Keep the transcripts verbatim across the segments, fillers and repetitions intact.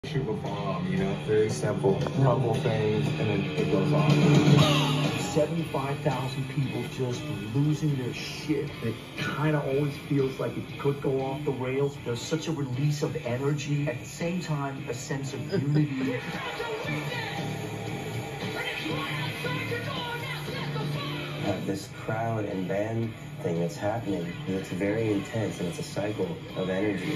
Shoot a bomb, you know, very simple, humble things, and then it goes on. seventy-five thousand people just losing their shit. It kind of always feels like it could go off the rails. There's such a release of energy. At the same time, a sense of unity. Uh, this crowd and band thing that's happening, it's very intense and it's a cycle of energy.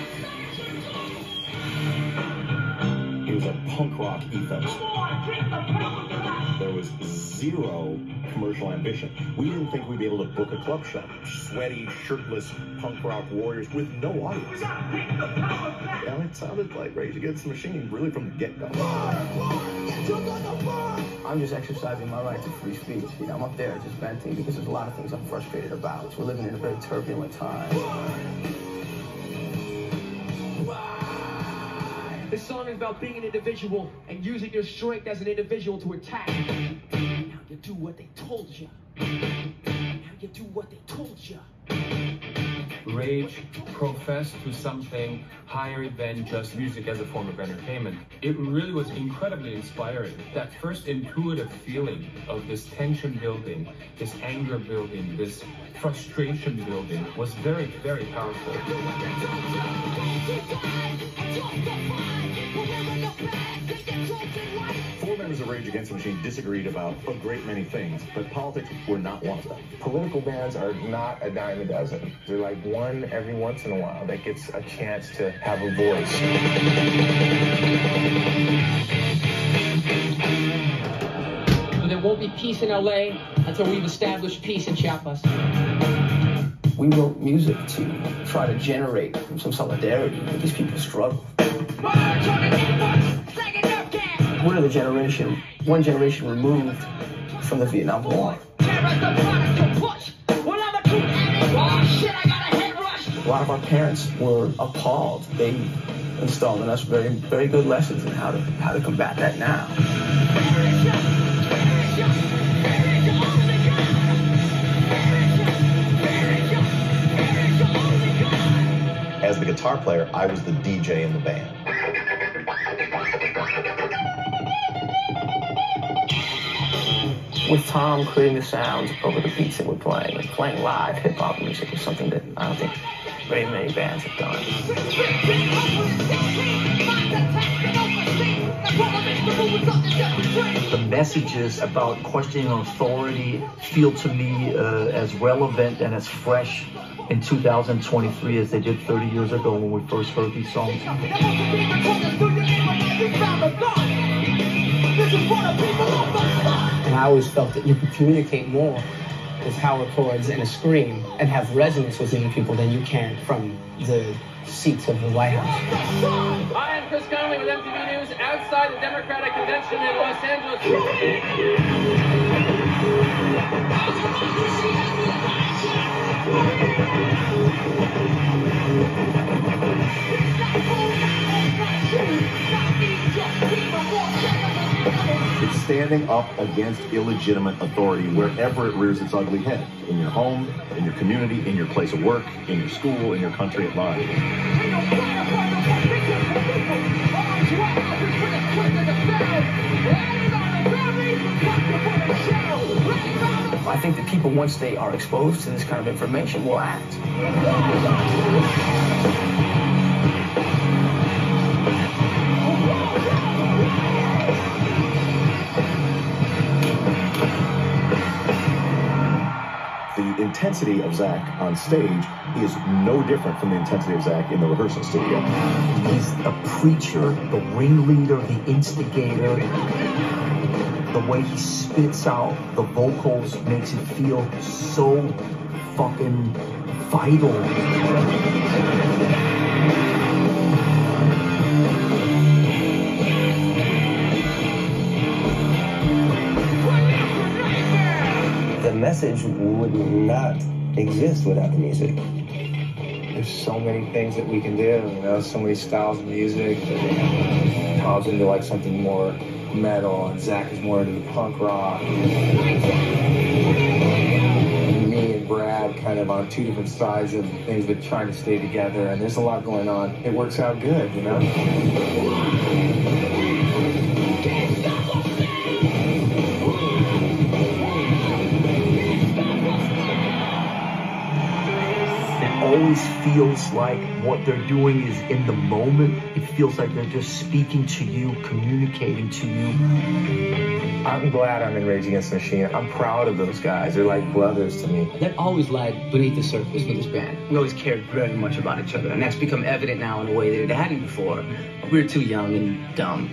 It was a punk rock ethos. There was zero commercial ambition. We didn't think we'd be able to book a club show. Sweaty, shirtless punk rock warriors with no audience. And it sounded like Rage Against the Machine really from the get-go. I'm just exercising my right to free speech. You know, I'm up there just venting because there's a lot of things I'm frustrated about. So we're living in a very turbulent time. This song is about being an individual and using your strength as an individual to attack. Now you do what they told you. Now you do what they told you. Rage professed to something higher than just music as a form of entertainment. It really was incredibly inspiring. That first intuitive feeling of this tension building, this anger building, this frustration building was very, very powerful. Four members of Rage Against the Machine disagreed about a great many things, but politics were not one of them. Political bands are not a dime a dozen. They're like one every once in a while that gets a chance to have a voice. There won't be peace in L A until we've established peace in Chiapas. We wrote music to try to generate some solidarity with these people's struggle. We're the generation, one generation removed from the Vietnam War. A lot of our parents were appalled. They installed in us very, very good lessons in how to how to combat that now. As the guitar player, I was the D J in the band. With Tom creating the sounds over the beats that we're playing, and playing live hip-hop music is something that I don't think very many bands have done. The messages about questioning authority feel to me uh, as relevant and as fresh in two thousand twenty-three as they did thirty years ago when we first heard these songs. And I always felt that you could communicate more with power chords and a scream and have resonance with young people than you can from the seats of the White House. I am Chris Conley with M T V News outside the Democratic Convention in Los Angeles. It's standing up against illegitimate authority wherever it rears its ugly head. In your home, in your community, in your place of work, in your school, in your country at large. I think that people, once they are exposed to this kind of information, will act. The intensity of Zach on stage is no different from the intensity of Zach in the rehearsal studio. He's a preacher, the ringleader, the instigator. The way he spits out the vocals makes it feel so fucking vital. The message would not exist without the music. There's so many things that we can do, you know, so many styles of music. Tom's into like something more metal, and Zach is more into the punk rock. Me and and Brad kind of on two different sides of things, but trying to stay together. And there's a lot going on. It works out good, you know? Always feels like what they're doing is in the moment. It feels like they're just speaking to you, communicating to you. I'm glad I'm in Rage Against the Machine. I'm proud of those guys. They're like brothers to me. That always lied beneath the surface with this band. We always cared very much about each other, and that's become evident now in a way that it hadn't before. We were too young and dumb.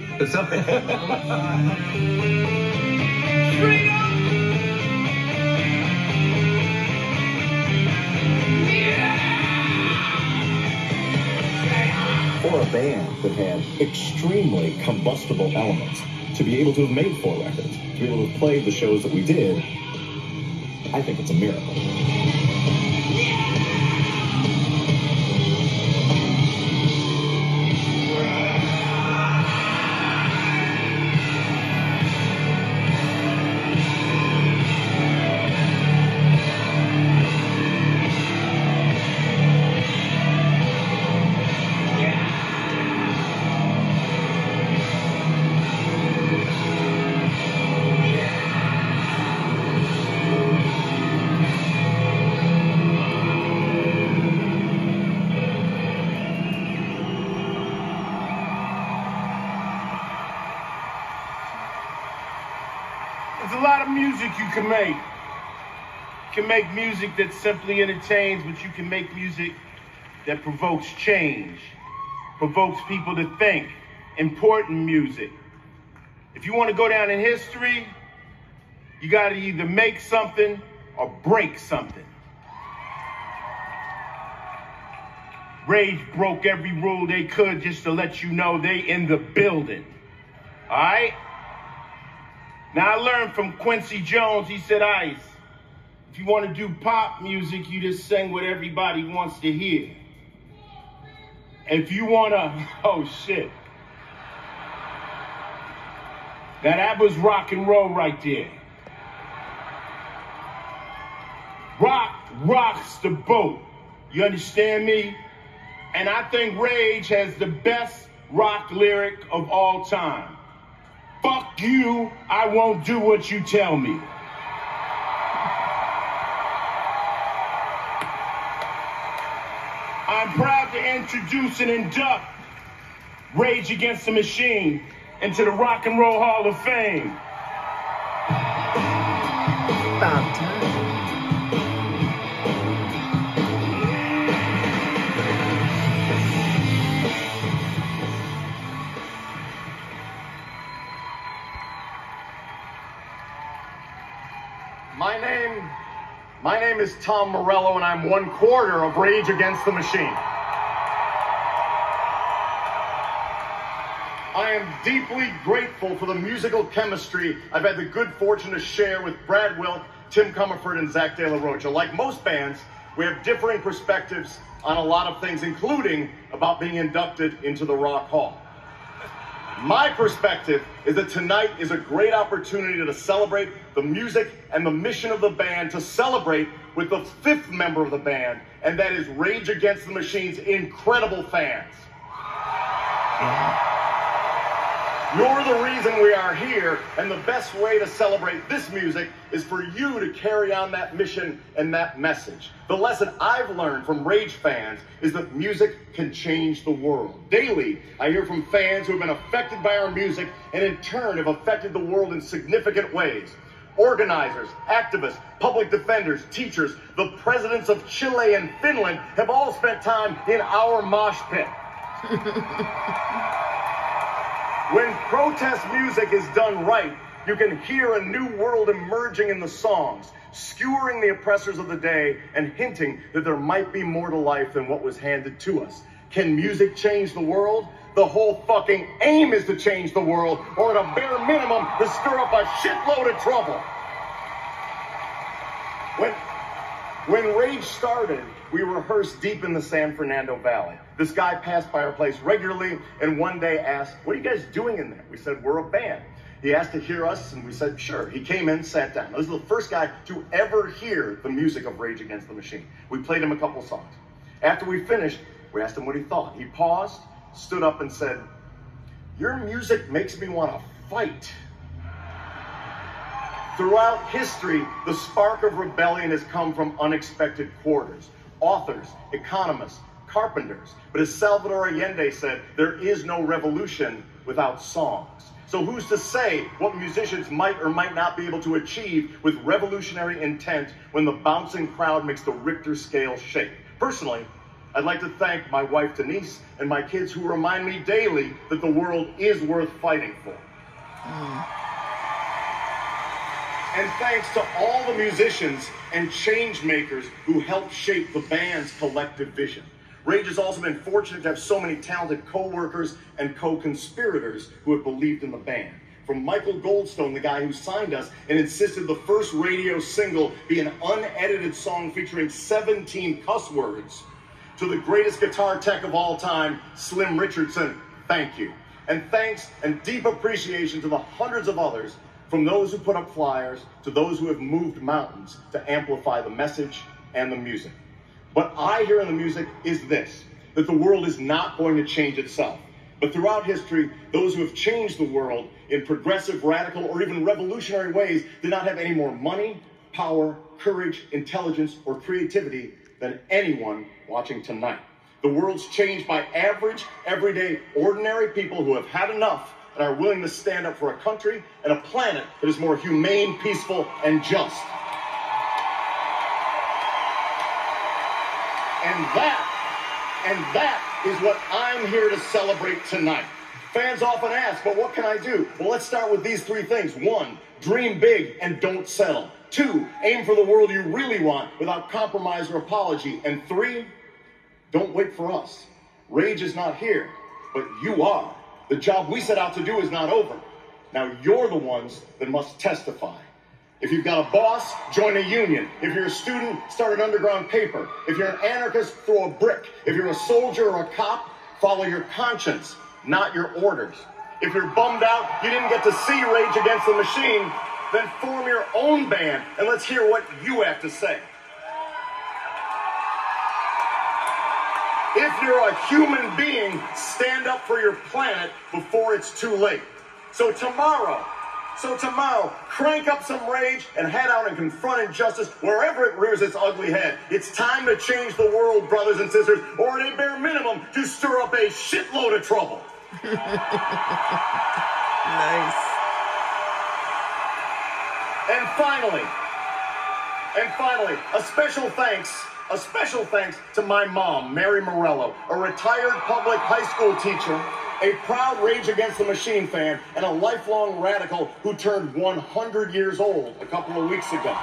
For a band that had extremely combustible elements, to be able to have made four records, to be able to play the shows that we did, I think it's a miracle. There's a lot of music you can make. You can make music that simply entertains, but you can make music that provokes change, provokes people to think. Important music. If you want to go down in history, you got to either make something or break something. Rage broke every rule they could just to let you know they in the building. All right? Now, I learned from Quincy Jones, he said, Ice, if you want to do pop music, you just sing what everybody wants to hear. If you want to, oh shit. Now that was rock and roll right there. Rock rocks the boat. You understand me? And I think Rage has the best rock lyric of all time. Fuck you, I won't do what you tell me. I'm proud to introduce and induct Rage Against the Machine into the Rock and Roll Hall of Fame. About time. My name, my name is Tom Morello, and I'm one quarter of Rage Against the Machine. I am deeply grateful for the musical chemistry I've had the good fortune to share with Brad Wilk, Tim Comerford, and Zach De La Rocha. Like most bands, we have differing perspectives on a lot of things, including about being inducted into the Rock Hall. My perspective is that tonight is a great opportunity to celebrate the music and the mission of the band, to celebrate with the fifth member of the band, and that is Rage Against the Machine's incredible fans. Yeah. You're the reason we are here, and the best way to celebrate this music is for you to carry on that mission and that message. The lesson I've learned from Rage fans is that music can change the world. Daily, I hear from fans who have been affected by our music and in turn have affected the world in significant ways. Organizers, activists, public defenders, teachers, the presidents of Chile and Finland have all spent time in our mosh pit. When protest music is done right, you can hear a new world emerging in the songs, skewering the oppressors of the day and hinting that there might be more to life than what was handed to us. Can music change the world? The whole fucking aim is to change the world, or at a bare minimum, to stir up a shitload of trouble. When, when Rage started, we rehearsed deep in the San Fernando Valley. This guy passed by our place regularly and one day asked, "What are you guys doing in there?" We said, "We're a band." He asked to hear us, and we said, sure. He came in, sat down. This is the first guy to ever hear the music of Rage Against the Machine. We played him a couple songs. After we finished, we asked him what he thought. He paused, stood up, and said, your music makes me want to fight. Throughout history, the spark of rebellion has come from unexpected quarters. Authors, economists, carpenters. But as Salvador Allende said, there is no revolution without songs. So who's to say what musicians might or might not be able to achieve with revolutionary intent when the bouncing crowd makes the Richter scale shake? Personally, I'd like to thank my wife Denise and my kids who remind me daily that the world is worth fighting for. Mm. And thanks to all the musicians and change makers who helped shape the band's collective vision. Rage has also been fortunate to have so many talented co-workers and co-conspirators who have believed in the band. From Michael Goldstone, the guy who signed us and insisted the first radio single be an unedited song featuring seventeen cuss words, to the greatest guitar tech of all time, Slim Richardson, thank you. And thanks and deep appreciation to the hundreds of others, from those who put up flyers to those who have moved mountains to amplify the message and the music. What I hear in the music is this, that the world is not going to change itself. But throughout history, those who have changed the world in progressive, radical, or even revolutionary ways did not have any more money, power, courage, intelligence, or creativity than anyone watching tonight. The world's changed by average, everyday, ordinary people who have had enough and are willing to stand up for a country and a planet that is more humane, peaceful, and just. And that, and that is what I'm here to celebrate tonight. Fans often ask, but what can I do? Well, let's start with these three things. One, dream big and don't settle. Two, aim for the world you really want without compromise or apology. And three, don't wait for us. Rage is not here, but you are. The job we set out to do is not over. Now you're the ones that must testify. If you've got a boss, join a union. If you're a student, start an underground paper. If you're an anarchist, throw a brick. If you're a soldier or a cop, follow your conscience, not your orders. If you're bummed out you didn't get to see Rage Against the Machine, then form your own band and let's hear what you have to say. If you're a human being, stand up for your planet before it's too late. So tomorrow, So tomorrow, crank up some rage and head out and confront injustice wherever it rears its ugly head. It's time to change the world, brothers and sisters, or at a bare minimum, to stir up a shitload of trouble. Nice. And finally, and finally, a special thanks, a special thanks to my mom, Mary Morello, a retired public high school teacher, a proud Rage Against the Machine fan, and a lifelong radical who turned one hundred years old a couple of weeks ago.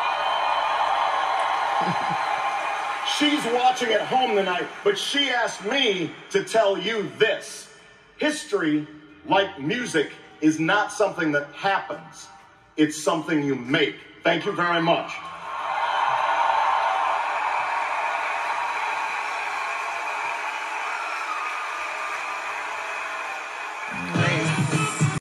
She's watching at home tonight, but she asked me to tell you this. History, like music, is not something that happens. It's something you make. Thank you very much.